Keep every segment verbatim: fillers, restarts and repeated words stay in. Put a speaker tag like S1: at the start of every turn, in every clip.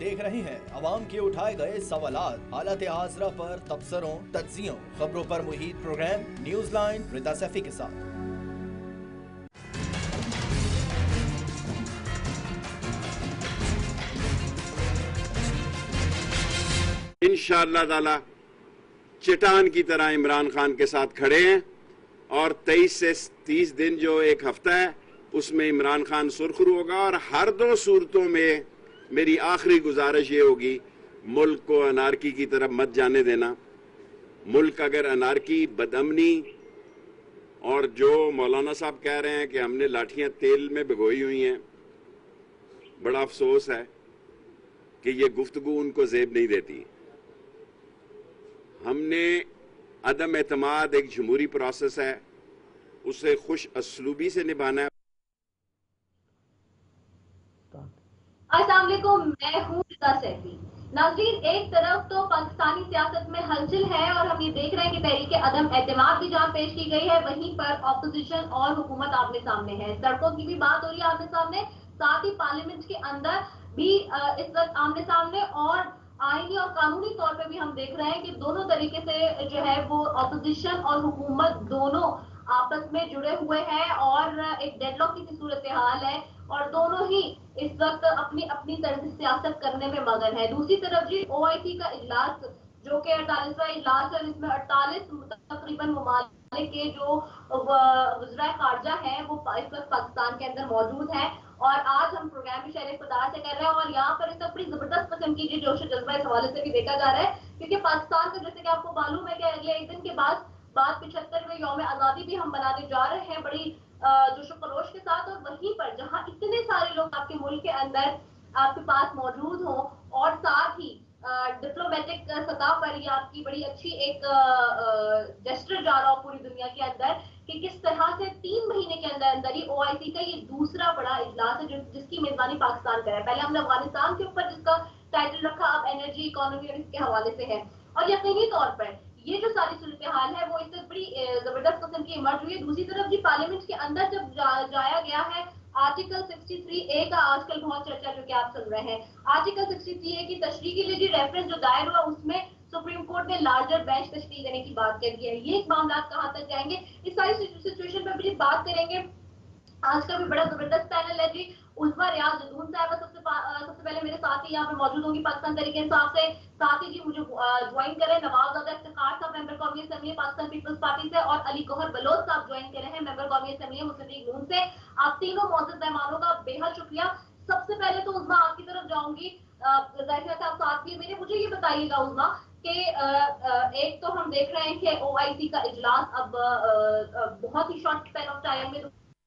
S1: देख रहे हैं अवाम के उठाए गए सवालात, हालत हाजरा पर तबसरों, तज्जियों, खबरों पर मुहित program news line Rita Saifi के साथ।
S2: इंशाअल्लाह ताला चट्टान की तरह इमरान खान के साथ खड़े हैं और तेईस से तीस दिन जो एक हफ्ता है उसमें इमरान खान सुरखरू होगा। और हर दो सूरतों में मेरी आखिरी गुजारिश ये होगी, मुल्क को अनारकी की तरफ मत जाने देना। मुल्क अगर अनारकी, बदअमनी और जो मौलाना साहब कह रहे हैं कि हमने लाठियां तेल में भिगोई हुई हैं, बड़ा अफसोस है कि ये गुफ्तगू उनको ज़ेब नहीं देती। हमने अदम एतमाद एक जमहूरी प्रोसेस है, उसे खुश असलूबी से निभाना है।
S3: अस्सलाम वालेकुम, मैं हूं रिता सैफी। नाज़रीन, एक तरफ तो पाकिस्तानी सियासत में हलचल है और हम ये देख रहे हैं कि तहरीक अदम एतमाद की जहां पेश की गई है, वहीं पर ऑपोजिशन और हुकूमत आमने सामने है। सड़कों की भी बात हो रही है आमने सामने, साथ ही पार्लियामेंट के अंदर भी इस वक्त आमने सामने और आईनी और कानूनी तौर पे भी हम देख रहे हैं कि दोनों तरीके से जो है वो ऑपोजिशन और हुकूमत दोनों आपस में जुड़े हुए हैं और एक डेडलॉक की सूरत हाल है और दोनों ही इस वक्त अपनी अपनी तरह से सियासत करने में मगन है। दूसरी तरफ जी ओ आई सी का इजलास जो कि अड़तालीसवां इजलास है, इसमें अड़तालीस तकरीबन ममालिक के जो वज़राए खारजा है वो इस वक्त पाकिस्तान के अंदर मौजूद है और आज हम प्रोग्राम भी शहर इक़्तिदार से कर रहे हैं और यहाँ पर इसका बड़ी जबरदस्त किस्म की जोश जज्बा इस हवाले से भी देखा जा रहा है क्योंकि पाकिस्तान का, जैसे कि आपको मालूम है कि अगले एक दिन के बाद बाद पिछहत्तरवें यौम आज़ादी भी हम मनाने जा रहे हैं बड़ी जोशो खरोश के साथ। और वहीं पर जहाँ इतने सारे लोग आपके मुल्क के अंदर आपके पास मौजूद हों और साथ ही डिप्लोमेटिक सतह पर ये आपकी बड़ी अच्छी एक जेस्चर जा रहा हो पूरी दुनिया के अंदर कि किस तरह से तीन महीने के अंदर अंदर ही ओ आई सी का ये दूसरा बड़ा इजलास है जो जिसकी मेजबानी पाकिस्तान कर रहा है। पहले हमने अफगानिस्तान के ऊपर जिसका टाइटल रखा, अब एनर्जी, इकोनॉमी और इसके हवाले से है। और यकीनी तौर पर ये जो सारी सूरत हाल है वो इससे बड़ी जबरदस्त किस्म की इमर्ज हुई है। दूसरी तरफ जी पार्लियामेंट के अंदर जब जा, जाया गया है आर्टिकल तिरसठ ए का आजकल बहुत चर्चा जो कि आप सुन रहे हैं, आर्टिकल तिरसठ ए की तशरीह के लिए जो रेफरेंस जो दायर हुआ उसमें सुप्रीम कोर्ट ने लार्जर बेंच तशरीह देने की बात कर दी है। ये मामला कहां तक जाएंगे, इस सारी सिचुएशन पर भी बात करेंगे। आज का भी बड़ा जबरदस्त पैनल है जी। उज़्मा रियाज जदून साहब सबसे सबसे पहले मेरे साथ ही यहाँ पे मौजूद होंगी पाकिस्तान तहरीक इंसाफ से, साथ ही जी मुझे ज्वाइन करें नवाब इफ्तिखार साहब मेंबर कौमी असेंबली पाकिस्तान पीपल्स पार्टी से और अली गौहर बलोच साहब ज्वाइन करे हैं मेंबर कौमी असेंबली मुस्लिम लीग नून से। आप तीनों मौजूद मेहमानों का बेहद शुक्रिया। सबसे पहले तो उज़्मा आपकी तरफ जाऊंगी, जाहिर साहब साथ ही मेरे मुझे ये बताइएगा उज़्मा कि एक तो हम देख रहे हैं कि ओ आई सी का इजलास अब बहुत ही शॉर्ट स्पैन ऑफ टाइम में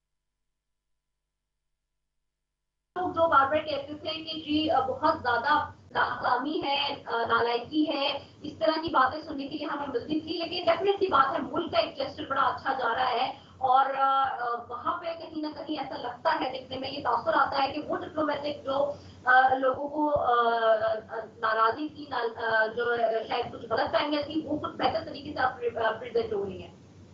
S3: लोग जो बार बार कहते थे कि जी बहुत ज्यादा नाकामी है, नालायकी है, इस तरह की बातें सुनने के लिए हमें मिलती थी, लेकिन डेफिनेटली बात है मुल्क का एक जेस्चर बड़ा अच्छा जा रहा है और वहां पे कहीं ना कहीं ऐसा लगता है, देखने में ये तासुर आता है कि वो डिप्लोमेटिक जो लोगों को नाराजगी थी, जो शायद कुछ गलत फहमियां थी, वो कुछ बेहतर तरीके से प्रेजेंट हो रही है।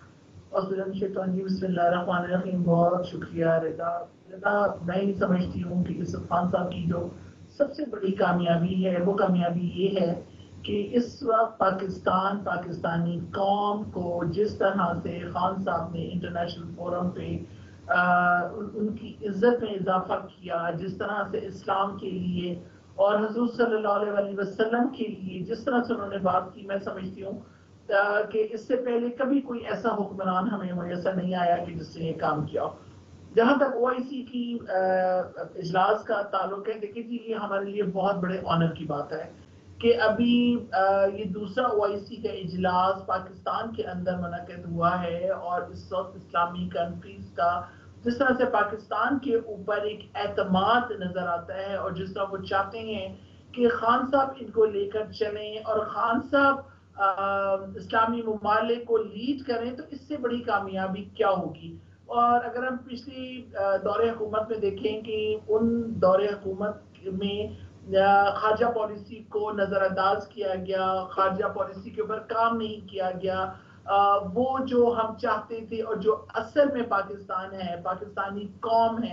S4: बहुत शुक्रिया रिदा। रिदा मैं ही समझती हूँ कि यूसुफ खान साहब की जो सबसे बड़ी कामयाबी है वो कामयाबी ये है कि इस वक्त पाकिस्तान पाकिस्तानी कौम को जिस तरह से खान साहब ने इंटरनेशनल फोरम पे आ, उनकी इज्जत में इजाफा किया, जिस तरह से इस्लाम के लिए और हुजूर सल्लल्लाहु अलैहि वसल्लम के लिए जिस तरह से उन्होंने बात की, मैं समझती हूँ कि इससे पहले कभी कोई ऐसा हुक्मरान हमें मैसर नहीं आया कि जिसने ये काम किया। जहाँ तक ओ आई सी की इजलास का ताल्लुक है, देखिए जी ये हमारे लिए बहुत बड़े ऑनर की बात है कि अभी आ, ये दूसरा ओ आई सी का इजलास पाकिस्तान के अंदर मुनक़िद हुआ है और इस वक्त इस्लामी कंट्रीज का जिस तरह से पाकिस्तान के ऊपर एक एतमाद नजर आता है और जिस तरह वो चाहते हैं कि खान साहब इनको लेकर चलें और खान साहब इस्लामी ममालिक को लीड करें, तो इससे बड़ी कामयाबी क्या होगी। और अगर हम पिछली दौरे हुकूमत में देखें कि उन दौरे हुकूमत में खारजा पॉलिसी को नज़रअंदाज किया गया, खारजा पॉलिसी के ऊपर काम नहीं किया गया, आ, वो जो हम चाहते थे और जो असल में पाकिस्तान है, पाकिस्तानी कौम है,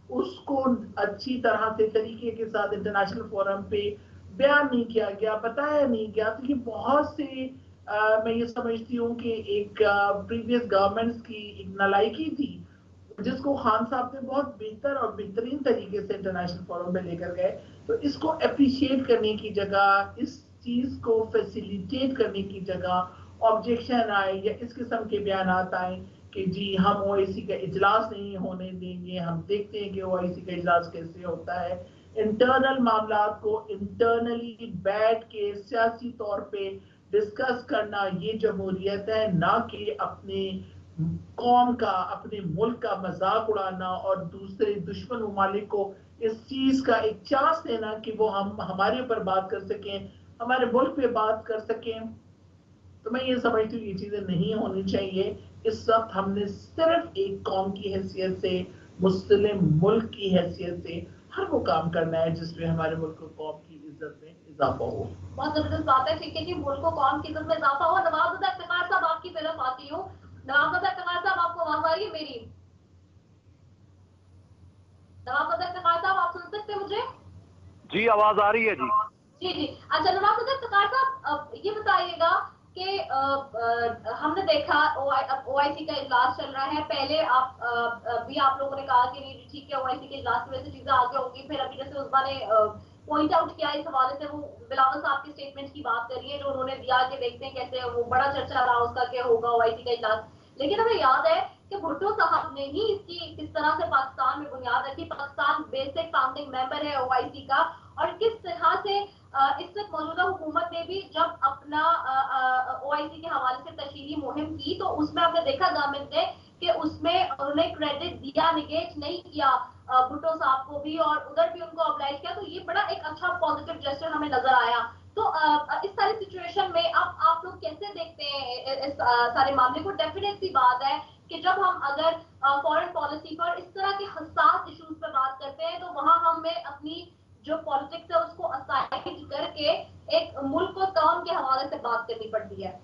S4: اس کو اچھی طرح سے طریقے کے ساتھ انٹرنیشنل فورم پہ بیان نہیں کیا گیا، بتایا نہیں گیا. تو یہ بہت سے میں یہ سمجھتی ہوں کہ ایک پریویس گورنمنٹس کی ایک نالائکی تھی، جس کو خان صاحب نے بہت بہتر اور بہترین طریقے سے انٹرنیشنل فورم پہ لے کر گئے. تو اس کو اپریشیٹ کرنے کی جگہ، اس چیز کو فیسیلیٹیٹ کرنے کی جگہ آبجیکشن آئے یا اس قسم کے بیانات آئے کہ جی ہم او آئی سی کا اجلاس نہیں ہونے دیں گے، ہم دیکھتے ہیں کہ او آئی سی کا اجلاس کیسے ہوتا ہے. انٹرنل معاملات کو انٹرنلی بیٹھ کے سیاسی طور پہ ڈسکس کرنا یہ جمہوریت ہے، نہ کہ اپنے قوم کا، اپنے ملک کا مذاق اڑانا اور دوسرے دشمن ممالک کو اس چیز کا ایک چانس دینا کہ وہ ہم ہمارے اوپر بات کر سکیں، ہمارے ملک پہ بات کر سکیں. تو میں یہ سمجھتی ہوں یہ چیزیں نہیں ہونی چاہیے. اس وقت ہم نے صرف ایک قوم کی حیثیت سے، مسلم ملک کی حیثیت سے ہر وہ کام کرنا ہے جس میں ہمارے ملک و قوم کی عزت میں اضافہ ہو.
S3: بہت زبردست بات ہے. ٹھیک ہے جی، ملک و قوم کی عزت میں اضافہ ہو. نواز رضا افتخار صاحب آپ کی طرف آتی ہوں. نواز رضا افتخار صاحب آپ کو آواز آ رہی ہے میری؟ نواز رضا افتخار صاحب آپ سن سکتے ہیں مجھے؟
S5: جی آواز آ رہی ہے جی.
S3: جی جی اچھا نواز رضا افتخار صاحب یہ بتائیے گا کہ ہم نے دیکھا او آئی سی کا اجلاس چل رہا ہے. پہلے آپ بھی آپ لوگوں نے کہا کہ نہیں ٹھیک ہے او آئی سی کے اجلاس میں سے چیزیں آگے ہوں گی. پھر ابھی جیسے عظمیٰ نے پوائنٹ آؤٹ کیا اس حوالے سے، وہ بلاول صاحب کے اسٹیٹمنٹ کی بات کر رہی ہے جو انہوں نے دیا کہ دیکھتے ہیں کیسے وہ بڑا چرچا رہا اس کا کہ ہوگا او آئی سی کا اجلاس. لیکن ہمیں یاد ہے کہ بھٹو صاحب نے ہی اس کی کس طرح سے پاکستان میں بنیاد رکھی. پاکستان بیسک فاؤنڈنگ ممبر ہے او آئی سی کا، اور کس طرح سے اس وقت موجودہ حکومت نے بھی جب اپنا او آئی سی کے حوالے سے تشہیری مہم کی تو اس میں ہم نے دیکھا گورنمنٹ نے کہ اس میں انہوں نے کریڈٹ دیا، نگیٹ نہیں کیا بھٹو صاحب کو بھی، اور ادھر بھی ان کو ابلائز کیا. تو یہ بڑا ایک اچھا پازیٹیو جیسچر ہمیں نظر آیا. تو اس ساری سچویشن میں اب آپ لوگ کیسے دیکھتے ہیں اس سارے معاملے کو؟ ڈیفینیٹ سی بات ہے کہ جب ہم اگر فورن پالیسی پر اس طرح کے حساس ایشوز پہ بات کرتے ہیں تو وہاں ہمیں اپنی جو پالیٹکس ہے اس کو اسائڈ کر کے ایک ملک و قوم کے حوالے سے بات کرنی پڑتی ہے.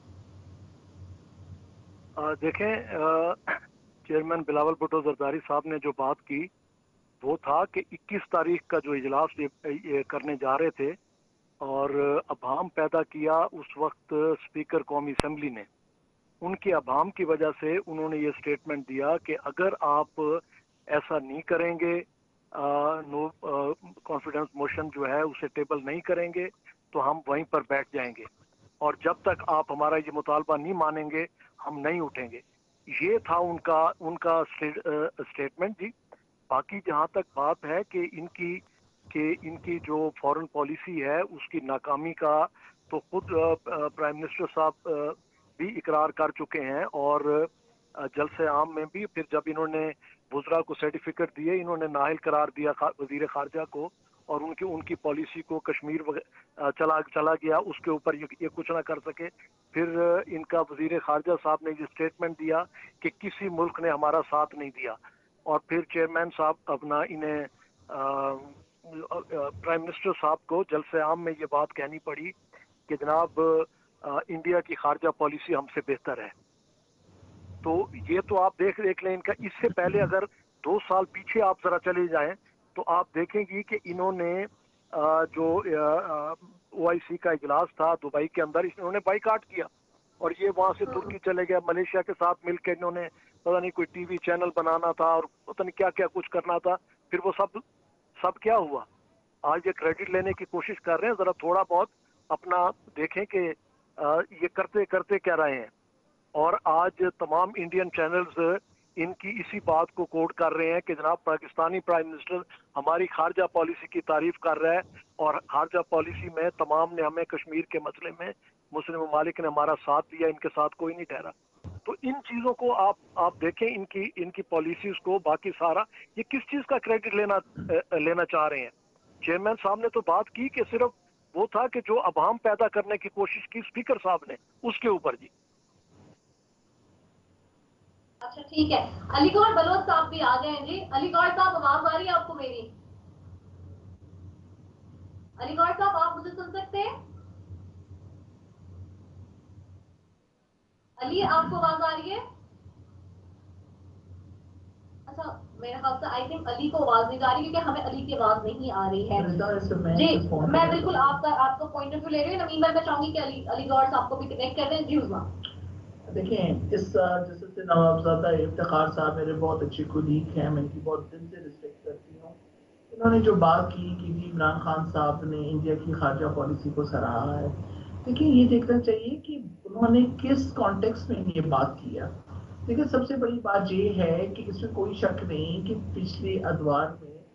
S5: دیکھیں چیئرمین بلاول بھٹو زرداری صاحب نے جو بات کی وہ تھا کہ اکیس تاریخ کا جو اجلاس یہ کرنے جا رہے تھے اور ابہام پیدا کیا اس وقت اسپیکر قومی اسمبلی نے. ان کے ابہام کی وجہ سے انہوں نے یہ اسٹیٹمنٹ دیا کہ اگر آپ ایسا نہیں کریں گے، نو کانفیڈنس موشن جو ہے اسے ٹیبل نہیں کریں گے تو ہم وہیں پر بیٹھ جائیں گے، اور جب تک آپ ہمارا یہ مطالبہ نہیں مانیں گے ہم نہیں اٹھیں گے. یہ تھا ان کا ان کا اسٹیٹمنٹ جی. باقی جہاں تک بات ہے کہ ان کی کہ ان کی جو فورن پالیسی ہے اس کی ناکامی کا تو خود پرائم منسٹر صاحب بھی اقرار کر چکے ہیں، اور جلسے عام میں بھی پھر جب انہوں نے وزراء کو سرٹیفکیٹ دیے انہوں نے نااہل قرار دیا وزیر خارجہ کو، اور ان کی ان کی پالیسی کو کشمیر چلا چلا گیا، اس کے اوپر یہ کچھ نہ کر سکے. پھر ان کا وزیر خارجہ صاحب نے یہ اسٹیٹمنٹ دیا کہ کسی ملک نے ہمارا ساتھ نہیں دیا، اور پھر چیئرمین صاحب اپنا انہیں پرائم منسٹر صاحب کو جلسے عام میں یہ بات کہنی پڑی کہ جناب انڈیا کی خارجہ پالیسی ہم سے بہتر ہے. تو یہ تو آپ دیکھ دیکھ لیں ان کا. اس سے پہلے اگر دو سال پیچھے آپ ذرا چلے جائیں تو آپ دیکھیں گی کہ انہوں نے جو او آئی سی کا اجلاس تھا دبئی کے اندر انہوں نے بائیکاٹ کیا، اور یہ وہاں سے ترکی چلے گیا، ملیشیا کے ساتھ مل کے انہوں نے پتہ نہیں کوئی ٹی وی چینل بنانا تھا اور پتہ نہیں کیا کیا کچھ کرنا تھا. پھر وہ سب سب کیا ہوا؟ آج یہ کریڈٹ لینے کی کوشش کر رہے ہیں. ذرا تھوڑا بہت اپنا دیکھیں کہ یہ کرتے کرتے کیا رہے ہیں. اور آج تمام انڈین چینلز ان کی اسی بات کو کوٹ کر رہے ہیں کہ جناب پاکستانی پرائم منسٹر ہماری خارجہ پالیسی کی تعریف کر رہا ہے، اور خارجہ پالیسی میں تمام نے ہمیں کشمیر کے مسئلے میں مسلم ممالک نے ہمارا ساتھ دیا، ان کے ساتھ کوئی نہیں ٹھہرا. تو ان چیزوں کو آپ آپ دیکھیں ان کی ان کی پالیسیز کو. باقی سارا یہ کس چیز کا کریڈٹ لینا لینا چاہ رہے ہیں؟ چیئرمین صاحب نے تو بات کی کہ صرف وہ تھا کہ جو ابہام پیدا کرنے کی کوشش کی اسپیکر صاحب نے اس کے اوپر. جی
S3: اچھا ٹھیک ہے، علی گڑھ بلوچ صاحب بھی آ گئے ہیں. جی علی گڑھ صاحب آواز آ رہی ہے آپ کو میری؟ علی گڑھ صاحب آپ مجھے سن سکتے ہیں؟ علی آپ کو آواز آ رہی ہے؟ اچھا میرے خیال سے آئی تھنک علی کو آواز نہیں جا رہی کیونکہ ہمیں علی کی آواز نہیں آ رہی ہے. جی میں بالکل آپ کا آپ کو پوائنٹ آف ویو لے رہی ہوں. نوین بھائی میں چاہوں گی کہ علی علی گوہر صاحب کو بھی کنیکٹ کر دیں. جی عظما
S4: دیکھیں اس جیسے نوابزادہ افتخار صاحب میرے بہت اچھے کولیگ ہیں, میں ان کی بہت دل سے رسپیکٹ کرتی ہوں. انہوں نے جو بات کی کہ جی عمران خان صاحب نے انڈیا کی خارجہ پالیسی کو سراہا ہے, دیکھیں یہ دیکھنا چاہیے کہ انہوں نے کس کانٹیکس میں یہ بات کیا. دیکھیں سب سے بڑی بات یہ ہے کہ اس میں کوئی شک نہیں کہ پچھلے ادوار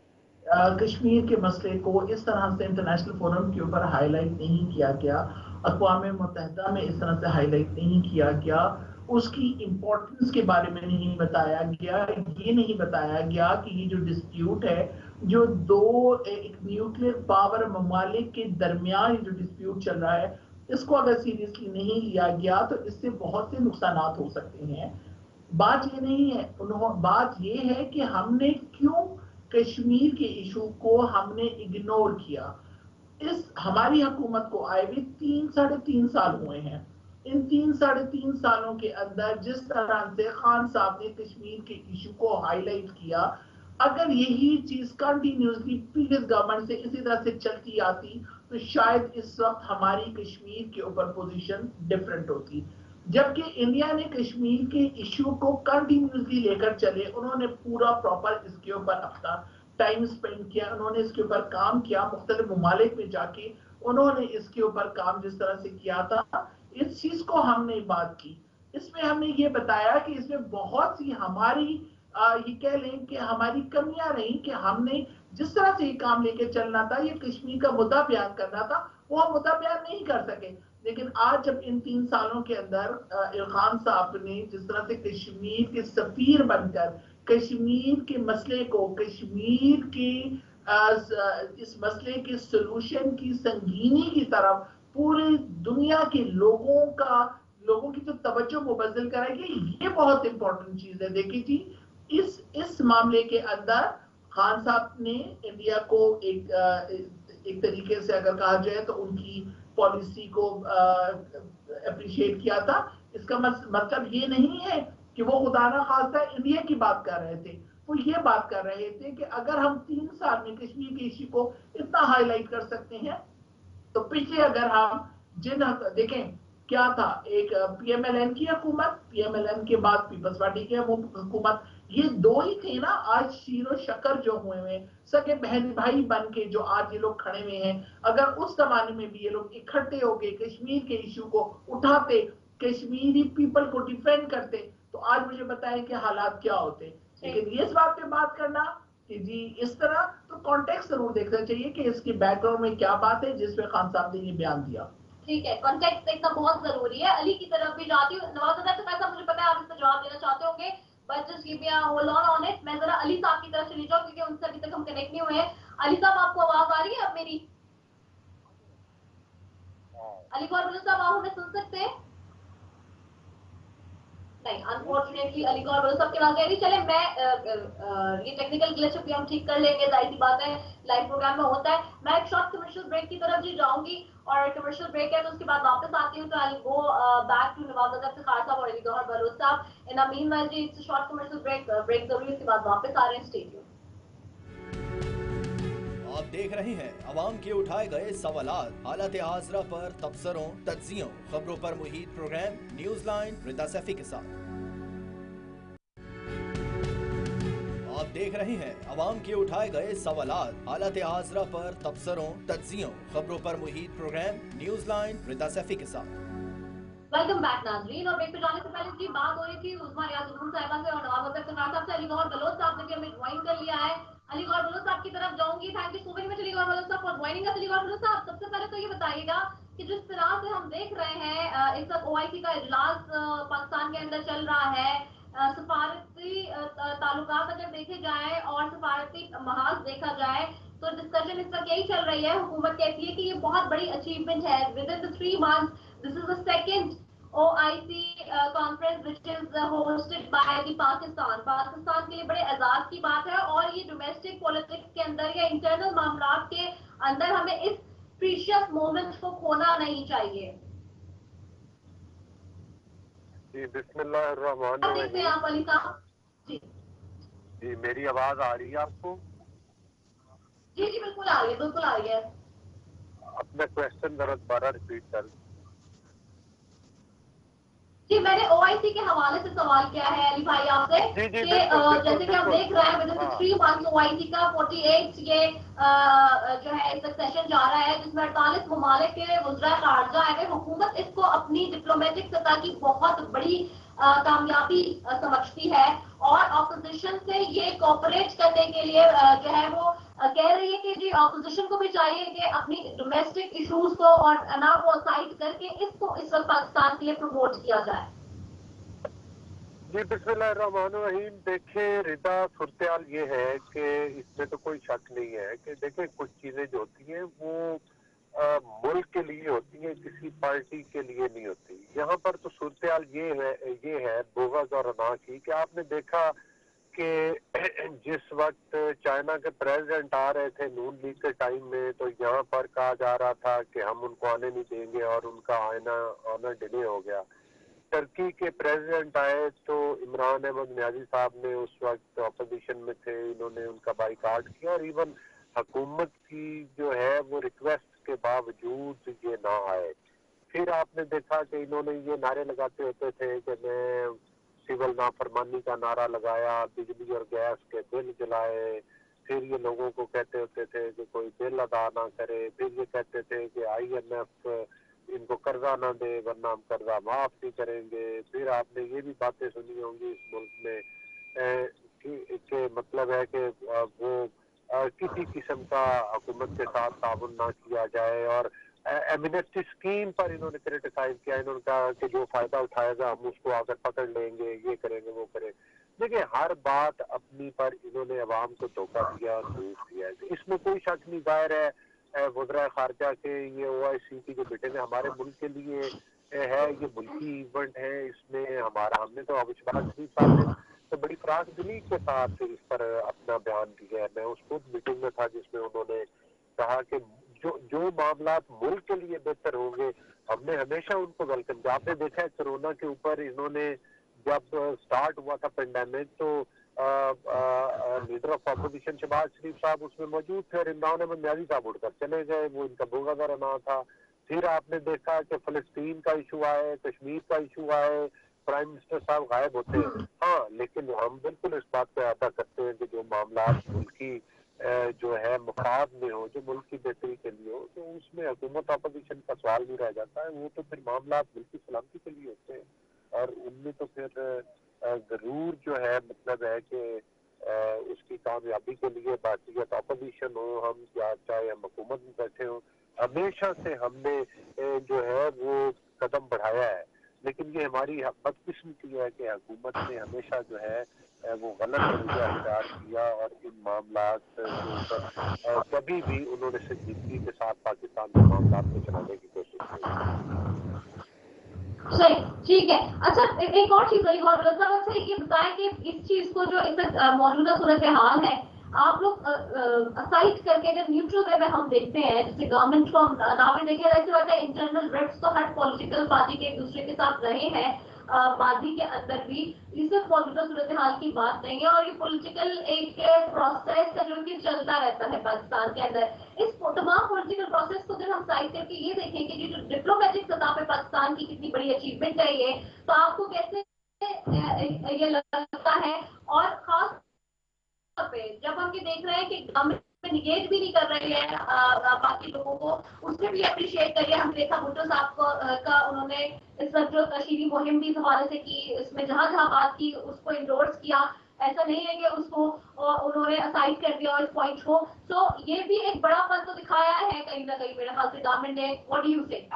S4: میں کشمیر کے مسئلے کو اس طرح سے انٹرنیشنل فورم کے اوپر ہائی لائٹ نہیں کیا گیا, اقوام متحدہ میں اس طرح سے ہائی لائٹ نہیں کیا گیا, اس کی امپورٹنس کے بارے میں نہیں بتایا گیا. یہ نہیں بتایا گیا کہ یہ جو ڈسپیوٹ ہے جو دو ایک نیوکلیر پاور ممالک کے درمیان جو ڈسپیوٹ چل رہا ہے اس کو اگر سیریسلی نہیں لیا گیا تو اس سے بہت سے نقصانات ہو سکتے ہیں. بات یہ نہیں ہے, انہوں بات یہ ہے کہ ہم نے کیوں کشمیر کے ایشو کو ہم نے اگنور کیا. اس ہماری حکومت کو آئے بھی تین ساڑھے تین سال ہوئے ہیں. ان تین ساڑھے تین سالوں کے اندر جس طرح سے خان صاحب نے کشمیر کے ایشو کو ہائی لائٹ کیا, اگر یہی چیز کنٹینیوسلی پریویس گورنمنٹ سے اسی طرح سے چلتی آتی تو شاید اس وقت ہماری کشمیر کے اوپر پوزیشن ڈفرنٹ ہوتی. جبکہ انڈیا نے کشمیر کے ایشو کو کنٹینیوسلی لے کر چلے, انہوں نے پورا پراپر اس کے اوپر اپنا ٹائم سپینڈ کیا, انہوں نے اس کے اوپر کام کیا, مختلف ممالک میں جا کے انہوں نے اس کے اوپر کام جس طرح سے کیا تھا. اس چیز کو ہم نے بات کی, اس میں ہم نے یہ بتایا کہ اس میں بہت سی ہماری یہ کہہ لیں کہ ہماری کمیاں رہیں کہ ہم نے جس طرح سے یہ کام لے کے چلنا تھا, یہ کشمیر کا مدعا بیان کرنا تھا, وہ ہم مدعا بیان نہیں کر سکے. لیکن آج جب ان تین سالوں کے اندر عرفان صاحب نے جس طرح سے کشمیر کے سفیر بن کر کشمیر کے مسئلے کو, کشمیر کے اس مسئلے کے سلوشن کی سنگینی کی طرف پوری دنیا کے لوگوں کا لوگوں کی جو توجہ مبذل کرے گی, یہ بہت امپورٹنٹ چیز ہے. دیکھیے جی اس اس معاملے کے اندر خان صاحب نے انڈیا کو ایک ایک طریقے سے اگر کہا جائے تو ان کی پالیسی کو اپریشیٹ کیا تھا. اس کا مطلب یہ نہیں ہے کہ وہ خدا نہ خواستہ انڈیا کی بات کر رہے تھے, وہ یہ بات کر رہے تھے کہ اگر ہم تین سال میں کشمیر کے ایشو کو اتنا ہائی لائٹ کر سکتے ہیں تو پچھلے اگر ہم جن دیکھیں کیا تھا ایک پی ایم ایل این کی حکومت, پی ایم ایل این کے بعد پیپلز پارٹی کی حکومت, یہ دو ہی تھے نا. آج شیر و شکر جو ہوئے ہوئے سگے بہن بھائی بن کے جو آج یہ لوگ کھڑے ہوئے ہیں, اگر اس زمانے میں بھی یہ لوگ اکٹھے ہو کے کشمیر کے ایشو کو اٹھاتے, کشمیری پیپل کو ڈیفینڈ کرتے تو آج مجھے بتائیں کہ حالات کیا ہوتے. لیکن یہ اس بات پہ بات کرنا کہ جی اس طرح, تو کانٹیکسٹ ضرور دیکھنا چاہیے کہ اس کے بیک گراؤنڈ میں کیا بات ہے جس میں خان صاحب نے یہ بیان دیا.
S3: ٹھیک ہے, کانٹیکسٹ دیکھنا بہت ضروری ہے. علی کی طرف بھی جاتی ہوں. نوازادہ سے پیسہ مجھے پتا ہے آپ اس کا جواب دینا چاہتے ہوں گے, but just give me a hold on on it. میں ذرا علی صاحب کی طرف چلی جاؤں کیونکہ ان سے ابھی تک ہم کنیکٹ نہیں ہوئے ہیں. علی صاحب آپ کو آواز آ رہی ہے اب میری؟ علی گوہر بلوچ صاحب آپ ہمیں سن سکتے ہیں؟ نہیں, انفارچونیٹلی علی گوہر بلوچ صاحب کی آواز آ رہی. چلے میں یہ ٹیکنیکل گلچ بھی ہم ٹھیک کر لیں گے, ظاہر سی بات ہے لائیو پروگرام میں ہوتا ہے. میں ایک شارٹ کمرشل بریک کی طرف جی جاؤں گی اور کمرشل بریک ہے تو اس کے بعد واپس آتی ہوں. تو I go back to Nawabzada Iftikhar صاحب اور علی گوہر بلوچ صاحب. ان ا مین وائل جی شارٹ کمرشل بریک بریک ضروری, اس کے بعد واپس آ رہے ہیں. Stay tune.
S1: آپ دیکھ رہے ہیں عوام کے اٹھائے گئے سوالات, حالت حاضرہ پر تبصروں, تجزیوں, خبروں پر محیط program news line Raza Saifi کے ساتھ. آپ دیکھ رہے ہیں عوام کے اٹھائے گئے سوالات, حالت حاضرہ پر تبصروں, تجزیوں, خبروں پر محیط program news line Raza Saifi کے ساتھ.
S3: ویلکم بیک ناظرین. اور بریک پہ جانے سے پہلے جی بات ہو رہی تھی عظما ریاض الدین صاحبہ سے اور نوازادہ افتخار صاحب سے. علی گوہر بلوچ صاحب نے بھی ہمیں جوائن کر لیا ہے. علی گوہر بلوچ صاحب کی طرف جاؤں گی. Thank you so very much Ali Gohar Baloch صاحب for joining us. Ali Gohar Baloch صاحب سب سے پہلے تو یہ بتائیے گا کہ جس طرح سے ہم دیکھ رہے ہیں اس وقت او آئی سی کا اجلاس پاکستان کے اندر چل رہا ہے, سفارتی تعلقات اگر دیکھے جائیں اور سفارتی محاذ دیکھا جائے تو ڈسکشن اس وقت یہی چل رہی ہے. حکومت کہتی ہے کہ یہ بہت بڑی اچیومنٹ ہے. With in three months this is the second O I C uh, conference which is uh, hosted by the Pakistan. Pakistan کے لیے بڑے اعزاز کی بات ہے اور یہ ڈومیسٹک پولیٹکس کے اندر یا انٹرنل معاملات کے اندر ہمیں اس پریشیس مومنٹ کو کھونا نہیں چاہیے.
S5: جی بسم اللہ الرحمن الرحیم.
S3: دیکھتے ہیں آپ علی صاحب. جی
S5: جی میری آواز آ رہی ہے آپ کو؟
S3: جی جی بالکل آ رہی ہے، بالکل آ رہی ہے.
S5: اپنا کوشچن ذرا دوبارہ ریپیٹ کر.
S3: جی میں نے او آئی سی کے حوالے سے سوال کیا ہے علی بھائی آپ سے
S5: جی جی
S3: کہ
S5: بالکل
S3: جیسے کہ ہم دیکھ رہے ہیں with in three months O I C کا فورٹی ایٹ یہ جو ہے سیشن جا رہا ہے جس میں اڑتالیس ممالک کے وزراء خارجہ آئے ہوئے. حکومت اس کو اپنی ڈپلومیٹک سطح کی بہت بڑی کامیابی سمجھتی ہے اور اپوزیشن سے یہ کوپریٹ کرنے کے لیے جو ہے وہ کہہ رہی ہے کہ جی اپوزیشن کو بھی چاہیے کہ اپنی ڈومیسٹک ایشوز کو اور نا کو سائڈ کر کے اس کو اس وقت پاکستان کے لیے پروموٹ کیا جائے.
S5: جی بسم اللہ الرحمن الرحیم. دیکھیں رضا صورتحال یہ ہے کہ اس میں تو کوئی شک نہیں ہے کہ دیکھیں کچھ چیزیں جو ہوتی ہیں وہ ملک کے لیے ہوتی ہیں، کسی پارٹی کے لیے نہیں ہوتی. یہاں پر تو صورتحال یہ ہے یہ ہے بغض اور انا کی کہ آپ نے دیکھا کہ جس وقت چائنا کے پریزیڈنٹ آ رہے تھے نون لیگ کے ٹائم میں تو یہاں پر کہا جا رہا تھا کہ ہم ان کو آنے نہیں دیں گے اور ان کا آنا آنا ڈیلے ہو گیا. ترکی کے پریزیڈنٹ آئے تو عمران احمد نیازی صاحب نے اس وقت اپوزیشن میں تھے، انہوں نے ان کا بائیکاٹ کیا اور ایون حکومت کی جو ہے وہ ریکویسٹ کے باوجود یہ نہ آئے. پھر آپ نے دیکھا کہ انہوں نے یہ نعرے لگاتے ہوتے تھے کہ میں سول نافرمانی کا نعرہ لگایا، بجلی اور گیس کے بل جلائے. پھر یہ لوگوں کو کہتے ہوتے تھے کہ کوئی بل ادا نہ کرے. پھر یہ کہتے تھے کہ آئی ایم ایف ان کو قرضہ نہ دے ورنہ ہم قرضہ معاف نہیں کریں گے. پھر آپ نے یہ بھی باتیں سنی ہوں گی اس ملک میں کہ مطلب ہے کہ وہ کسی قسم کا حکومت کے ساتھ تعاون نہ کیا جائے اور ایمنسٹی اسکیم پر انہوں نے کریٹیسائز کیا. انہوں نے کہا کہ جو فائدہ اٹھائے گا ہم اس کو آ کر پکڑ لیں گے، یہ کریں گے وہ کریں. دیکھیں ہر بات اپنی پر انہوں نے عوام کو دھوکہ دیا اور جھوٹ دیا. اس میں کوئی شک نہیں ظاہر ہے وزرائے خارجہ کے یہ او آئی سی کی جو میٹنگ ہے ہمارے ملک کے لیے ہے، یہ ملکی ایونٹ ہے. اس میں ہمارا ہم نے تو شہباز شریف صاحب نے تو بڑی فراخ دلی کے ساتھ اس پر اپنا بیان دیا ہے. میں اس خود میٹنگ میں تھا جس میں انہوں نے کہا کہ جو جو معاملات ملک کے لیے بہتر ہوں گے ہم نے ہمیشہ ان کو ویلکم کیا. آپ نے دیکھا ہے کورونا کے اوپر انہوں نے جب سٹارٹ ہوا تھا پینڈیمک تو leader of opposition Shahbaz Sharif صاحب اس میں موجود تھے اور عمران احمد نیازی صاحب اٹھ کر چلے گئے، وہ ان کا بغض اور انا تھا. پھر آپ نے دیکھا کہ فلسطین کا ایشو آئے، کشمیر کا ایشو آئے، پرائم منسٹر صاحب غائب ہوتے ہیں. ہاں لیکن ہم بالکل اس بات پہ ادا کرتے ہیں کہ جو معاملات ملکی جو ہے مفاد میں ہو، جو ملک کی بہتری کے لیے ہو، تو اس میں حکومت اپوزیشن کا سوال نہیں رہ جاتا ہے. وہ تو پھر معاملات ملک کی سلامتی کے لیے ہوتے ہیں اور ان میں تو پھر ضرور جو ہے مطلب ہے کہ اس کی کامیابی کے لیے باقیت اپوزیشن ہو ہم یا چاہے ہم حکومت میں بیٹھے ہوں ہمیشہ سے ہم نے جو ہے وہ قدم بڑھایا ہے. لیکن یہ ہماری بدقسمتی ہے کہ حکومت نے ہمیشہ جو ہے وہ غلط رویہ اختیار کیا اور ان معاملات کے اوپر کبھی بھی انہوں نے سنجیدگی کے ساتھ پاکستان کے معاملات کو چلانے کی کوشش نہیں کی.
S3: صحیح ٹھیک ہے. اچھا ایک اور چیز رہی اور رضا سے یہ بتائیں کہ اس چیز کو جو اس موجودہ صورتحال ہے آپ لوگ اسائڈ کر کے اگر نیوٹرل وے میں ہم دیکھتے ہیں جیسے گورنمنٹ کو ہم نام دیکھیں ایسے بات ہے انٹرنل ریٹس تو ہر پولیٹیکل پارٹی کے ایک دوسرے کے ساتھ رہے ہیں ماضی کے اندر بھی. اس سے موجودہ صورتحال کی بات نہیں ہے اور یہ پولیٹیکل ایک پروسیس ہے جو کہ چلتا رہتا ہے پاکستان کے اندر. اس تمام پولیٹیکل پروسیس کو اگر ہم سائڈ کر کے یہ دیکھیں کہ یہ جو ڈپلومیٹک سطح پہ پاکستان کی کتنی بڑی اچیومنٹ ہے یہ تو آپ کو کیسے یہ لگتا ہے اور خاص طور پہ جب ہم یہ دیکھ رہے ہیں کہ گورنمنٹ نگیٹ بھی نہیں کر رہے ہیں باقی لوگوں کو اس سے بھی اپریشیٹ کریے. ہم دیکھا بھٹو صاحب کو کا انہوں نے اس وقت جو تشہیری مہم بھی اس حوالے سے کی اس میں جہاں جہاں بات کی اس کو انڈورس کیا. ایسا نہیں ہے کہ اس کو انہوں نے اسائڈ کر دیا اس پوائنٹ کو. تو یہ بھی ایک بڑا پن تو دکھایا ہے کہیں نہ کہیں میرے خیال سے گورنمنٹ نے. What do you think?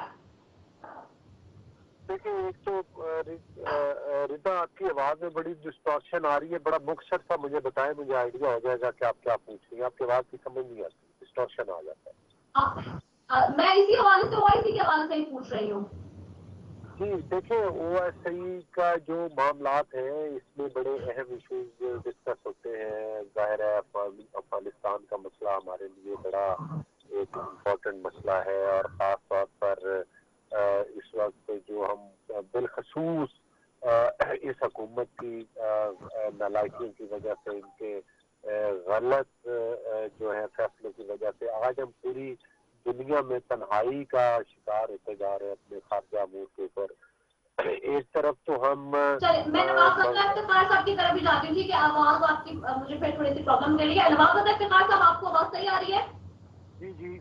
S5: دیکھیں ایک تو رضا آپ کی آواز میں بڑی ڈسٹارشن آ رہی ہے. بڑا مختصر سا مجھے بتائیں، مجھے آئیڈیا ہو جائے گا کہ آپ کیا پوچھ رہی ہیں. آپ کی آواز کی سمجھ نہیں آتی، ڈسٹارشن آ جاتا ہے.
S3: میں اسی حوالے سے او آئی سی کے حوالے سے ہی پوچھ رہی ہوں.
S5: جی دیکھیں او ایس آئی کا جو معاملات ہیں اس میں بڑے اہم ایشوز ڈسکس ہوتے ہیں. ظاہر ہے افغانستان کا مسئلہ ہمارے لیے بڑا ایک امپورٹنٹ مسئلہ ہے اور خاص طور پر اس وقت جو ہم بالخصوص
S6: اس حکومت کی نالائکیوں کی وجہ سے، ان کے غلط جو ہے فیصلوں کی وجہ سے آج ہم پوری دنیا میں تنہائی کا شکار ہوتے جا رہے ہیں اپنے خارجہ امور کے اوپر. ایک طرف تو ہم
S3: میں نواز افتخار صاحب کی طرف بھی جاتی ہوں کہ آواز آپ کی مجھے پھر تھوڑی سی پرابلم کر رہی ہے. نواز افتخار صاحب آپ کو آواز صحیح آ رہی ہے؟
S5: جی جی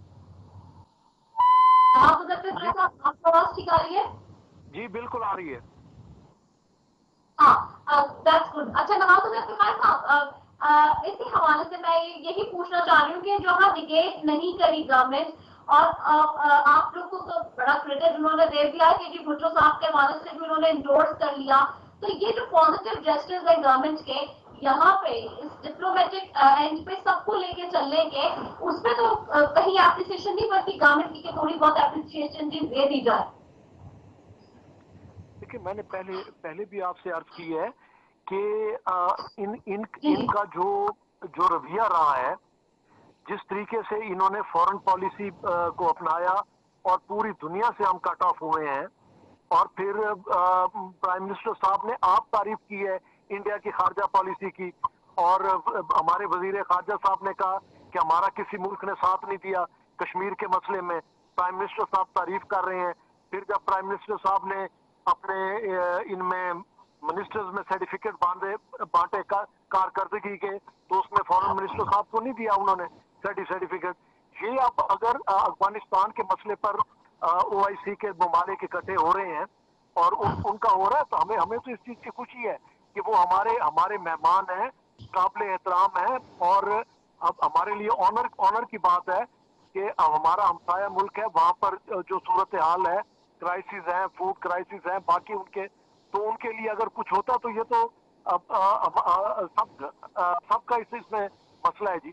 S3: نواز افتخار صاحب آپ کو آواز ٹھیک آ رہی ہے؟
S5: جی بالکل آ رہی ہے.
S3: ہاں دیٹس گڈ. اچھا نواز افتخار صاحب اسی حوالے سے میں یہی پوچھنا چاہ رہی ہوں کہ جو ہم نگیٹ نہیں کری گورنمنٹ اور آپ لوگ کو تو بڑا کریڈٹ انہوں نے دے دیا کہ جی بھٹو صاحب کے حوالے سے بھی انہوں نے انڈورس کر لیا. تو یہ جو پازیٹیو جسٹس ہے گورنمنٹ کے یہاں پہ اس ڈپلومیٹک اینڈ پہ سب کو لے کے چلنے کے اس پہ تو کہیں اپریسیشن نہیں بنتی گورنمنٹ کی کہ تھوڑی بہت اپریسیشن جی دے دی جائے؟
S5: دیکھیے میں نے پہلے پہلے بھی آپ سے عرض کی ہے کہ ان ان ان کا جو جو رویہ رہا ہے، جس طریقے سے انہوں نے فورن پالیسی کو اپنایا اور پوری دنیا سے ہم کٹ آف ہوئے ہیں، اور پھر پرائم منسٹر صاحب نے آپ تعریف کی ہے انڈیا کی خارجہ پالیسی کی، اور ہمارے وزیر خارجہ صاحب نے کہا کہ ہمارا کسی ملک نے ساتھ نہیں دیا کشمیر کے مسئلے میں. پرائم منسٹر صاحب تعریف کر رہے ہیں. پھر جب پرائم منسٹر صاحب نے اپنے ان میں منسٹرز میں سرٹیفکیٹ باندھے بانٹے کارکردگی کے تو اس میں فورن منسٹر صاحب کو نہیں دیا انہوں نے سرٹیفکیٹ. یہ اب اگر افغانستان کے مسئلے پر او آئی سی کے ممالک اکٹھے ہو رہے ہیں اور ان, ان کا ہو رہا ہے تو ہمیں ہمیں تو اس چیز کی خوشی ہے کہ وہ ہمارے ہمارے مہمان ہیں، قابل احترام ہیں، اور اب ہمارے لیے آنر آنر کی بات ہے کہ ہمارا ہمسایہ ملک ہے، وہاں پر جو صورتحال ہے، کرائسس ہیں، فوڈ کرائسس ہیں، باقی ان کے تو ان کے لیے اگر کچھ ہوتا تو یہ تو اب سب سب کا اس میں مسئلہ ہے. جی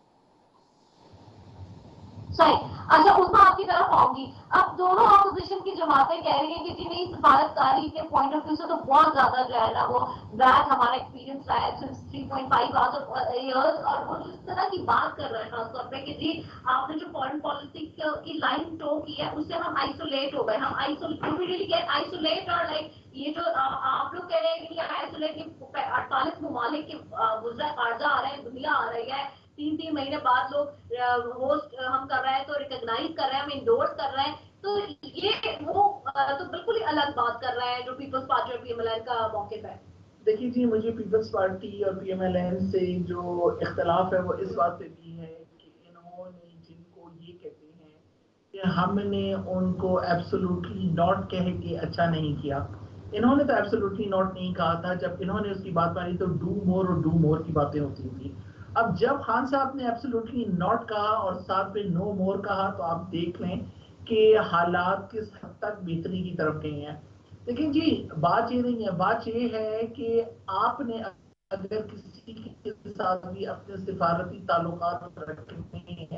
S3: صحیح. اچھا اس میں آپ کی طرف آؤں گی. اب دونوں اپوزیشن کی جماعتیں کہہ رہی ہیں کہ جی نہیں سفارتکاری کے پوائنٹ آف ویو سے تو بہت زیادہ جو ہے نا وہ بیک ہمارا ایکسپیرینس رہا ہے تھری پوائنٹ فائیو ایئرس، اور وہ جس طرح کی بات کر رہے ہیں خاص طور پہ کہ جی آپ نے جو فورن پالیسی کی لائن ٹو کی ہے اس سے ہم آئسولیٹ ہو گئے. ہم آئسولیٹ اور لائک یہ جو آپ لوگ کہہ رہے ہیں کہ آئسولیٹ اڑتالیس ممالک کے وزرائے خارجہ آ رہے ہیں، دنیا آ رہی ہے، تین تین مہینے بعد لوگ ہوسٹ ہم کر رہے ہیں تو ریکگنائز کر رہے ہیں، ہم انڈورس کر رہے ہیں، تو یہ وہ تو بالکل ہی الگ بات کر رہا ہے جو پیپلز پارٹی اور پی ایم ایل این کا موقف ہے.
S4: دیکھیے جی مجھے پیپلز پارٹی اور پی ایم ایل این سے جو اختلاف ہے وہ اس بات پہ بھی ہے کہ انہوں نے جن کو یہ کہتے ہیں کہ ہم نے ان کو ایبسولوٹلی ناٹ کہہ کے اچھا نہیں کیا. انہوں نے تو ایبسولوٹلی ناٹ نہیں کہا تھا. جب انہوں نے اس کی بات مانی تو ڈو مور اور ڈو مور کی باتیں ہوتی تھیں. اب جب خان صاحب نے ایبسولوٹلی ناٹ کہا اور ساتھ پہ نو مور کہا تو آپ دیکھ لیں کہ حالات کس حد تک بہتری کی طرف گئے ہیں. لیکن جی بات یہ نہیں ہے، بات یہ ہے کہ آپ نے اگر کسی کے ساتھ بھی اپنے سفارتی تعلقات رکھنے ہیں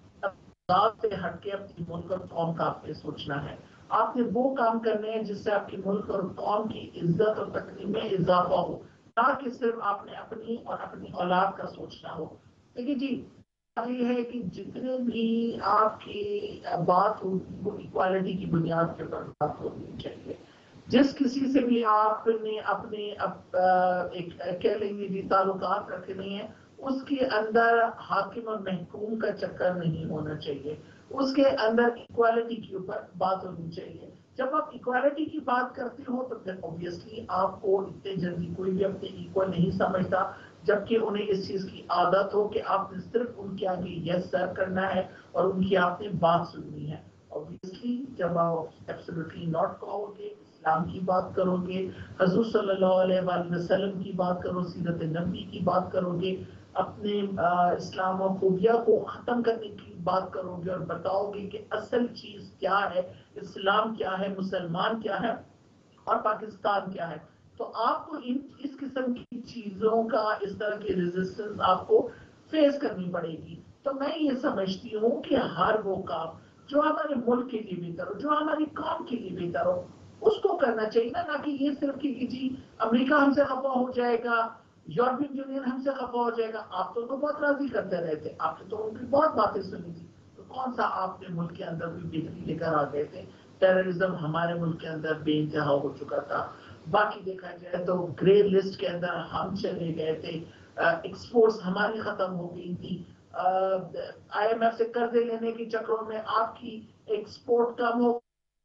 S4: سے ہٹ کے اپنی ملک اور قوم کا آپ نے سوچنا ہے. آپ نے وہ کام کرنے ہیں جس سے آپ کے ملک اور قوم کی عزت اور تقریم میں اضافہ ہو، نہ کہ صرف آپ نے اپنی اور اپنی اولاد کا سوچنا ہو. دیکھیے جی یہ ہے کہ جتنے بھی آپ کی بات ہوگی وہ اکوالٹی کی بنیاد کے اوپر بات ہونی چاہیے. جس کسی سے بھی آپ نے اپنے ایک کہہ لیں گے جی تعلقات رکھنے ہیں اس کے اندر حاکم اور محکوم کا چکر نہیں ہونا چاہیے. اس کے اندر ایکوالٹی کے اوپر بات ہونی چاہیے. جب آپ ایکوالٹی کی بات کرتے ہو تو پھر اوبیسلی آپ کو اتنے جلدی کوئی بھی اپنے ایکول نہیں سمجھتا، جبکہ انہیں اس چیز کی عادت ہو کہ آپ نے صرف ان کے آگے یس سر کرنا ہے اور ان کی آپ نے بات سننی ہے. اوبیسلی جب آپ ایبسولوٹلی ناٹ کہو گے، اسلام کی بات کرو گے، حضور صلی اللہ علیہ وآلہ وسلم کی بات کرو، سیرت نبی کی بات کرو گے، اپنے اسلام و فوبیا کو ختم کرنے کی بات کرو گے اور بتاؤ گے کہ اصل چیز کیا ہے، اسلام کیا ہے، مسلمان کیا ہے اور پاکستان کیا ہے، تو آپ کو ان اس قسم کی چیزوں کا اس طرح کی ریزسٹنس آپ کو فیس کرنی پڑے گی. تو میں یہ سمجھتی ہوں کہ ہر وہ کام جو ہمارے ملک کے لیے بہتر ہو، جو ہماری قوم کے لیے بہتر ہو، اس کو کرنا چاہیے نا، نہ کہ یہ صرف کہ جی امریکہ ہم سے خفا ہو جائے گا، یورپین یونین ہم سے خفا ہو جائے گا. آپ تو ان کو بہت راضی کرتے رہے تھے، آپ نے تو ان کی بہت باتیں سنی تھی، تو کون سا آپ نے ملک کے اندر بھی بہتری لے کر آ گئے تھے؟ ٹیررزم ہمارے ملک کے اندر بے انتہا ہو چکا تھا، باقی دیکھا جائے تو گرے لسٹ کے اندر ہم چلے گئے تھے، ایکسپورٹس ہماری ختم ہو گئی تھی، آئی ایم ایف سے قرضے لینے کے چکروں میں آپ کی ایکسپورٹ کم ہو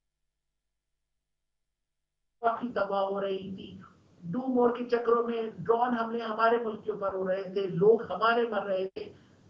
S4: کافی تباہ ہو رہی تھی، ڈو مور کے چکروں میں ڈرون حملے ہمارے ملک کے اوپر ہو رہے تھے، لوگ ہمارے مر رہے تھے.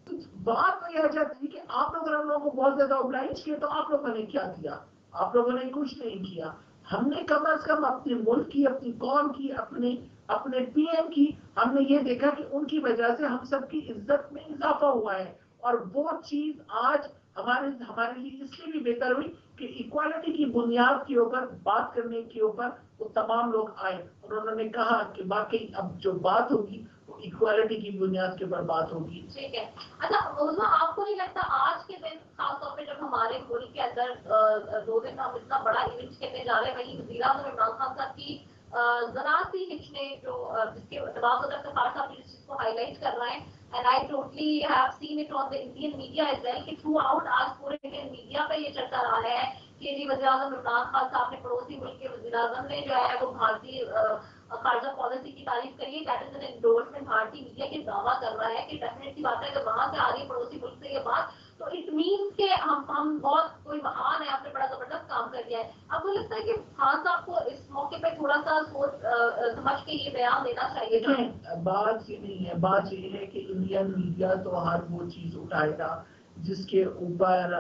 S4: بات تو یہ آ جاتی ہے کہ آپ لوگوں نے ہم لوگوں کو بہت زیادہ اوبلائج کیا، تو آپ لوگوں نے کیا کیا؟ آپ لوگوں نے کچھ نہیں کیا. ہم نے کم از کم اپنے ملک کی، اپنی قوم کی، اپنے اپنے پی ایم کی، ہم نے یہ دیکھا کہ ان کی وجہ سے ہم سب کی عزت میں اضافہ ہوا ہے، اور وہ چیز آج ہمارے ہمارے لیے اس لیے بھی بہتر ہوئی کہ ایکوالٹی کی بنیاد کے اوپر بات کرنے کے اوپر وہ تمام لوگ آئے اور انہوں نے کہا کہ باقی اب جو بات ہوگی وہ ایکوالٹی کی بنیاد کے اوپر بات ہوگی.
S3: ٹھیک ہے. اچھا عظمیٰ، آپ کو نہیں لگتا آج کے دن خاص طور پہ جب ہمارے ملک کے اندر دو دن ہم اتنا بڑا ایونٹ کھیلنے جا رہے ہیں، وہیں وزیر اعظم عمران خان صاحب کی ذرا سی ہچنے جو جس کے بعض سفار صاحب جس چیز کو ہائی لائٹ کر رہے ہیں، and I totally have seen it on the Indian media as well کہ throughout آج پورے انڈین میڈیا پہ یہ چلتا رہا ہے کہ جی وزیر اعظم عمران خان صاحب نے پڑوسی ملک کے وزیر اعظم نے جو ہے وہ بھارتی خارجہ پالیسی کی تعریف کری ہے. That is an endorsement. بھارتی میڈیا کی دعویٰ کر رہا ہے کہ ڈیفینیٹلی بات ہے اگر وہاں سے آ رہی ہے پڑوسی ملک سے یہ بات، تو اٹ مینس کہ ہم ہم بہت کوئی مہان ہے، آپ نے بڑا زبردست کام کر دیا ہے. آپ کو لگتا ہے کہ خان صاحب کو اس موقع پہ تھوڑا سا سوچ سمجھ کے یہ بیان دینا چاہیے تھا؟
S4: بات یہ نہیں ہے، بات یہ ہے کہ انڈین میڈیا تو ہر وہ چیز اٹھائے گا جس کے اوپر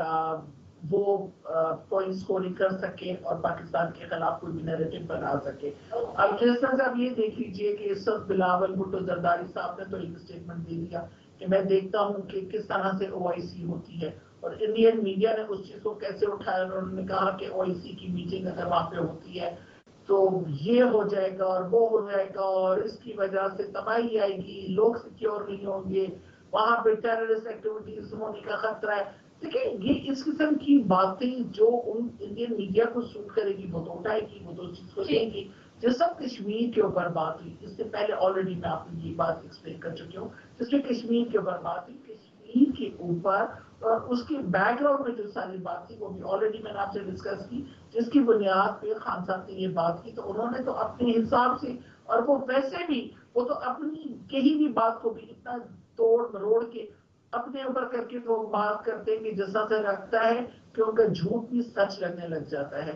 S4: وہ کوئی اسکورنگ کر سکے اور پاکستان کے خلاف کوئی بھی نیریٹو بنا سکے. اب جس طرح سے آپ یہ دیکھ لیجئے کہ اس وقت بلاول بھٹو زرداری صاحب نے تو ایک اسٹیٹمنٹ دے دیا کہ میں دیکھتا ہوں کہ کس طرح سے او آئی سی ہوتی ہے، اور انڈین میڈیا نے اس چیز کو کیسے اٹھایا، انہوں نے کہا کہ او آئی سی کی میٹنگ اگر وہاں پہ ہوتی ہے تو یہ ہو جائے گا اور وہ ہو جائے گا اور اس کی وجہ سے تباہی آئے گی، لوگ سیکیور نہیں ہوں گے، وہاں پہ ٹیررسٹ ایکٹیویٹیز ہونے کا خطرہ ہے. دیکھیں یہ اس قسم کی باتیں جو ان انڈین میڈیا کو سوٹ کرے گی وہ تو اٹھائے گی، وہ تو اس چیز کو دیں گی. جس وقت کشمیر کے اوپر بات ہوئی، اس سے پہلے آلریڈی میں آپ کو یہ بات ایکسپلین کر چکی ہوں، جس میں کشمیر کے اوپر بات ہوئی، کشمیر کے اوپر اور اس کے بیک گراؤنڈ میں جو ساری بات تھی وہ بھی آلریڈی میں نے آپ سے ڈسکس کی، جس کی بنیاد پہ خان صاحب نے یہ بات کی. تو انہوں نے تو اپنے حساب سے، اور وہ ویسے بھی وہ تو اپنی کہیں بھی بات کو بھی اتنا توڑ مروڑ کے اپنے اوپر کر کے تو بات کرتے ہیں کہ جیسا سے رکھتا ہے کہ ان کا جھوٹ بھی سچ لگنے لگ جاتا ہے.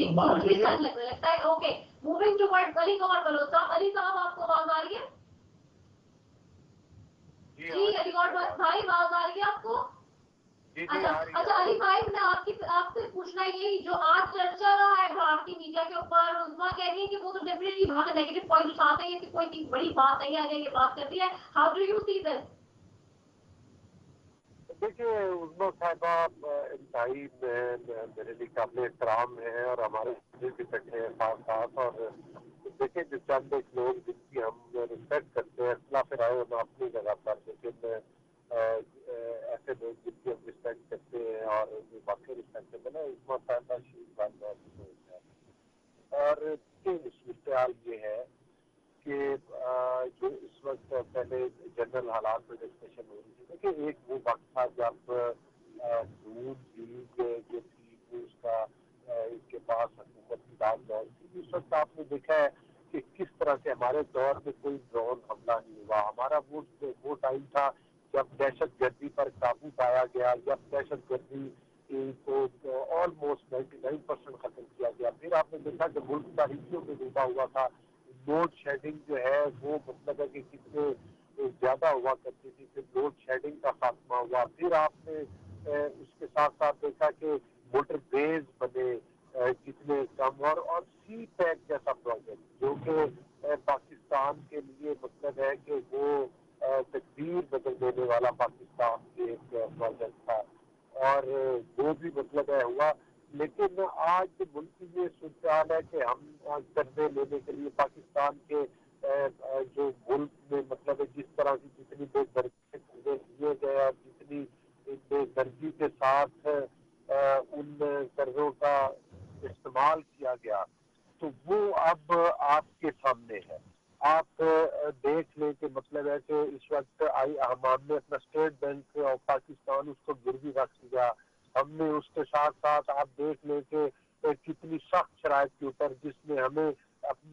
S3: Okay moving to word Ali Qamar Baloch صاحب. علی صاحب آپ کو آواز آ رہی ہے؟ جی علی قمر بھائی آواز آ رہی ہے آپ کو؟ اچھا اچھا علی بھائی میں آپ کی آپ سے پوچھنا یہی جو آج چرچا رہا ہے بھارتی میڈیا کے اوپر، عظمیٰ کہہ رہی ہے کہ وہ تو ڈیفینیٹلی وہاں سے نیگیٹو پوائنٹ اٹھاتے ہیں کہ کوئی بڑی بات نہیں آگے یہ بات کرتی ہے. How do you see this?
S6: دیکھیے عظمیٰ صاحبہ انتہائی میرے لیے قابل احترام ہے اور ہمارے بھی بیٹھے ہیں ساتھ ساتھ، اور دیکھیں جو چند ایک لوگ جن کی ہم ریسپیکٹ کرتے ہیں، اختلاف رائے ہونا اپنی جگہ پر، لیکن ایسے لوگ جن کی ہم ریسپیکٹ کرتے ہیں اور واقعی ریسپیکٹیبل ہے، عظمیٰ صاحبہ شریف بات بہت سوچ ہے. اور صورتحال یہ ہے کہ جو اس وقت پہلے جنرل حالات میں ڈسکشن ہو رہی تھی، دیکھیں ایک وہ وقت تھا جب نون لیگ جو تھی وہ اس کا اس کے پاس حکومت کی داد دور تھی. اس وقت آپ نے دیکھا ہے کہ کس طرح سے ہمارے دور میں کوئی ڈرون حملہ نہیں ہوا. ہمارا وہ وہ ٹائم تھا جب دہشت گردی پر قابو پایا گیا، جب دہشت گردی کو آلموسٹ نائنٹی نائن پرسینٹ ختم کیا گیا. پھر آپ نے دیکھا کہ ملک تاریخیوں میں ڈوبا ہوا تھا. لوڈ شیڈنگ جو ہے وہ مطلب ہے کہ کتنے زیادہ ہوا کرتی تھی، پھر لوڈ شیڈنگ کا خاتمہ ہوا. پھر آپ نے اس کے ساتھ ساتھ دیکھا کہ موٹر ویز بنے کتنے کم، اور اور سی پیک جیسا پروجیکٹ جو کہ پاکستان کے لیے مطلب ہے کہ وہ تقدیر بدل دینے والا پاکستان کے ایک پروجیکٹ تھا، اور وہ بھی مطلب ہے ہوا. لیکن آج ملک کی یہ صورتحال ہے کہ ہم قرضے لینے کے لیے پاکستان کے جو ملک میں مطلب ہے جس طرح کی جتنی بے درجی قرضے لیے گئے اور جتنی بے درجی کے ساتھ ان قرضوں کا استعمال کیا گیا تو وہ اب آپ کے سامنے ہے. آپ دیکھ لیں کہ مطلب ہے کہ اس وقت آئی ہم نے اپنا اسٹیٹ بینک آف پاکستان اس کو گروی رکھ دیا. ہم نے اس کے ساتھ ساتھ آپ دیکھ لیں کہ کتنی سخت شرائط کے اوپر جس میں ہمیں اپنا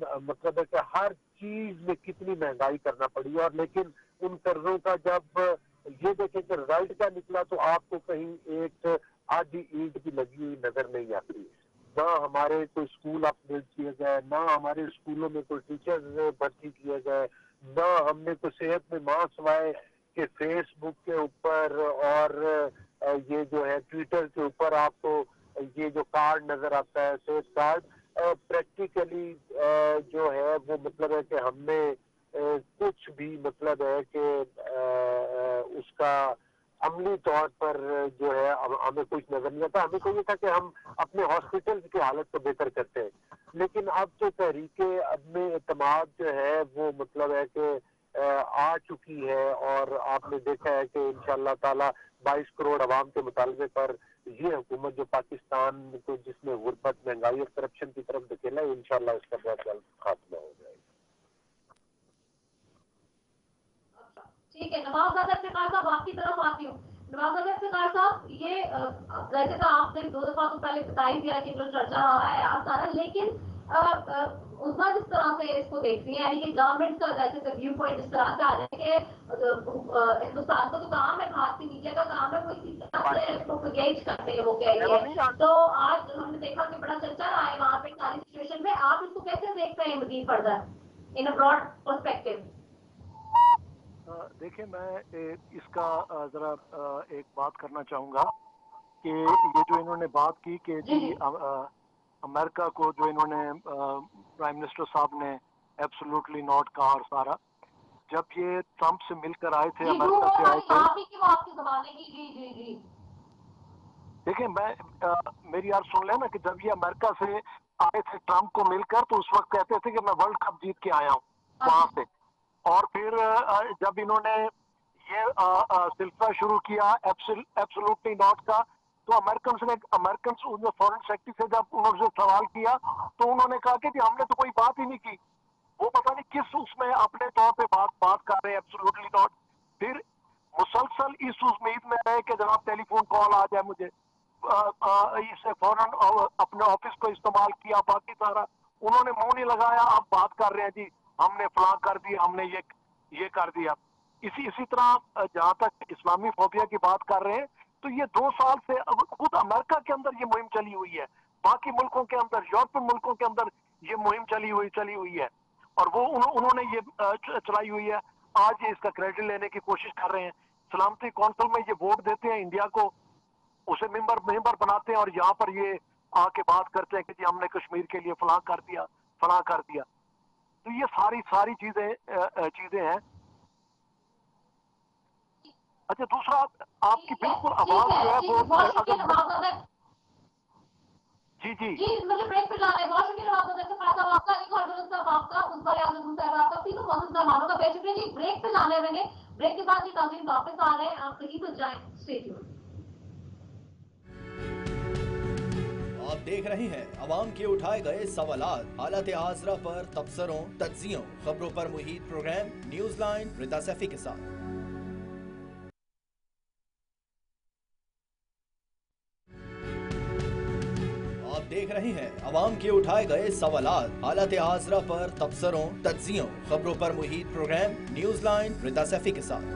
S6: मतलब है कि हर चीज में कितनी महंगाई करना पड़ी, और लेकिन उन कर्जों का जब ये देखें कि रिजल्ट क्या निकला तो आपको कहीं एक आधी ईंट भी लगी हुई नजर नहीं आती। ना हमारे कोई स्कूल अपग्रेड किए गए, ना हमारे स्कूलों में कोई टीचर्स भर्ती किए गए, ना हमने कोई सेहत में मां सवाए कि फेसबुक के ऊपर और ये जो है ट्विटर के ऊपर आपको ये जो कार्ड नजर आता है सेहत कार्ड, प्रैक्टिकली जो है वो मतलब है कि हमने कुछ भी मतलब है कि उसका अमली तौर पर जो है हमें कुछ नजर नहीं आता। हमें तो ये था कि हम अपने हॉस्पिटल की हालत को बेहतर करते हैं, लेकिन अब तो तहरीके अब में एतमाद जो है वो मतलब है कि आ चुकी है, और आपने देखा है कि इंशाअल्लाह ताला बाईस करोड़ अवाम के मुतालबे पर ये हुकूमत जो पाकिस्तान को जिसने गुर्बत, महंगाई और करप्शन की तरफ धकेला है, इंशाअल्लाह इसका बहुत जल्द खात्मा हो जाएगा।
S3: ठीक है, नवाब इफ्तिखार साहब आपकी तरफ आती हूँ। नवाब इफ्तिखार साहब, ये वैसे तो आपने दो दफा तो पहले बताई दिया कि जो चर्चा रहा है आप सारा, लेकिन उसका जिस तरह से इसको देखती है कि गवर्नमेंट का जैसे व्यू पॉइंट इस तरह से आ जाए कि हिंदुस्तान का तो काम है, भारतीय मीडिया का काम है वो इसी तरह से प्रोपेगेट करते हैं, वो कह रही है। तो आज हमने देखा कि बड़ा चर्चा रहा है वहाँ पे सारी सिचुएशन में, आप इसको कैसे देखते हैं मजीद further in a broad perspective?
S5: देखिए, मैं इसका जरा एक बात करना चाहूँगा कि ये जो इन्होंने बात की कि जी अमेरिका को जो इन्होंने प्राइम मिनिस्टर साहब ने एब्सोल्युटली नॉट कहा, और सारा जब ये ट्रंप से मिलकर आए थे, अमेरिका से आए थे, देखिए मैं आ, मेरी यार सुन लेना कि जब ये अमेरिका से आए थे ट्रंप को मिलकर, तो उस वक्त कहते थे कि मैं वर्ल्ड कप जीत के आया हूँ वहां से, और फिर जब इन्होंने ये सिलसिला शुरू किया एब्सोल्युटली नॉट का, तो अमेरिकन ने अमेरिकन फॉरेन सेक्रेटरी से जब उन्होंने सवाल किया तो उन्होंने कहा कि हमने तो कोई बात ही नहीं की, वो पता नहीं किस उसमें अपने तौर पे बात बात कर रहे हैं एब्सोल्युटली नॉट। फिर मुसलसल इस उम्मीद में रहे कि जनाब टेलीफोन कॉल आ जाए मुझे, इससे फौरन अपने ऑफिस को इस्तेमाल किया, बाकी सारा उन्होंने मुंह नहीं लगाया, आप बात कर रहे हैं जी हमने फलां कर दिया, हमने ये ये कर दिया। इसी इसी तरह जहां तक इस्लामी फोबिया की बात कर रहे हैं, तो ये दो साल से अब खुद अमेरिका के अंदर ये मुहिम चली हुई है, बाकी मुल्कों के अंदर, यूरोपियन मुल्कों के अंदर ये मुहिम चली हुई चली हुई है, और वो उन, उन्होंने ये चलाई हुई है। आज ये इसका क्रेडिट लेने की कोशिश कर रहे हैं। सलामती कौंसिल में ये वोट देते हैं इंडिया को, उसे मेंबर मेंबर बनाते हैं, और यहाँ पर ये आके बात करते हैं कि जी हमने कश्मीर के लिए फलां कर दिया फलां कर दिया। तो ये सारी सारी चीजें चीजें हैं। अच्छा, दूसरा आपकी बिल्कुल आवाज जो है वो अगर जी जी
S3: जी मुझे ब्रेक पे जाना है, बहुत शुक्रिया आपका, जैसे फायदा आपका एक और दोस्त साहब आपका, उस पर आजम साहब आपका, तीनों मौजूद मेहमानों का बहुत शुक्रिया जी। ब्रेक पे जाने मैंने, ब्रेक के बाद जी नाज़रीन वापस आ रहे हैं, आप कहीं तो जाएं, स्टे ट्यून्ड।
S1: आप देख रहे हैं अवाम के उठाए गए सवालात, हालत आसरा पर तबसरों, तज्जियों, खबरों पर मुहित program news line Rita Saifi के साथ। आप देख रहे हैं अवाम के उठाए गए सवालात, हालत आसरा पर तबसरों, तज्जियों, खबरों पर मुहित program news line Rita Saifi के साथ।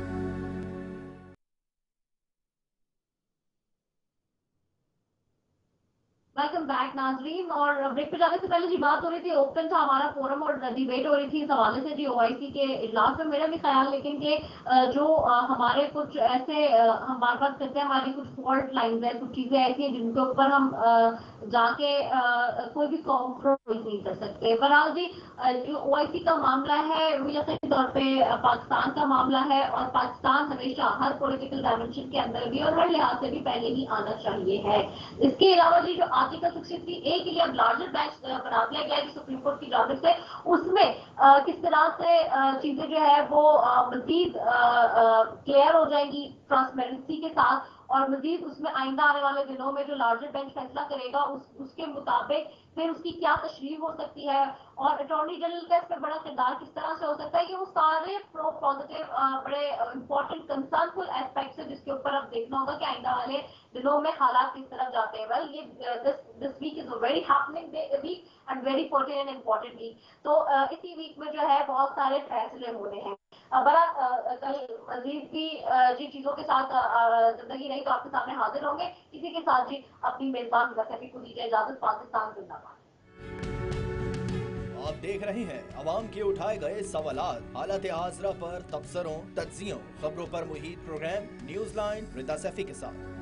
S3: वेलकम बैक नाजरीन, और ब्रेक पे जाने से पहले जी बात हो रही थी, ओपन था हमारा फोरम और डिबेट हो रही थी इस हवाले से जी ओआईसी के इजलास में। मेरा भी ख्याल लेकिन कि जो हमारे कुछ ऐसे हम बार बार कहते हैं हमारी कुछ फॉल्ट लाइंस है, कुछ चीजें ऐसी हैं जिनके ऊपर हम जाके कोई भी कॉम्प्रोमाइज नहीं कर सकते। बहरहाल जी जो ओआईसी का मामला है यकीनी तौर पे पाकिस्तान का मामला है, और पाकिस्तान हमेशा हर पॉलिटिकल डायमेंशन के अंदर भी और हर लिहाज से भी पहले ही आना चाहिए है। इसके अलावा जी जो आर्टिकल सिक्सटी थ्री ए के लिए अब लार्जर बेंच बना दिया गया है सुप्रीम कोर्ट की जानिब से, उसमें आ, किस तरह से चीजें जो है वो मजीद क्लियर हो जाएंगी ट्रांसपेरेंसी के साथ, اور مزید اس میں آئندہ آنے والے دنوں میں جو لارجر بینچ فیصلہ کرے گا اس اس کے مطابق پھر اس کی کیا تشریح ہو سکتی ہے اور اٹارنی جنرل کا اس پہ بڑا کردار کس طرح سے ہو سکتا ہے. یہ وہ سارے پرو پازیٹیو بڑے امپورٹنٹ کنسرن فل ایسپیکٹس ہیں جس کے اوپر اب دیکھنا ہوگا کہ آئندہ والے دنوں میں حالات کس طرح جاتے ہیں. ویل یہ this week is a very happening week and very portant and important week. تو اسی ویک میں جو ہے بہت سارے فیصلے ہو رہے ہیں. برا کل مزید بھی جن چیزوں کے ساتھ زندگی رہی تو آپ کے سامنے حاضر ہوں گے. اسی کے ساتھ جی اپنی میزبان مظفر کو دیجیے اجازت. پاکستان زندہ باد.
S1: آپ دیکھ رہے ہیں عوام کے اٹھائے گئے سوالات، حالت حاضرہ پر تبصروں، تجزیوں، خبروں پر محیط program news line Raza Saifi کے ساتھ.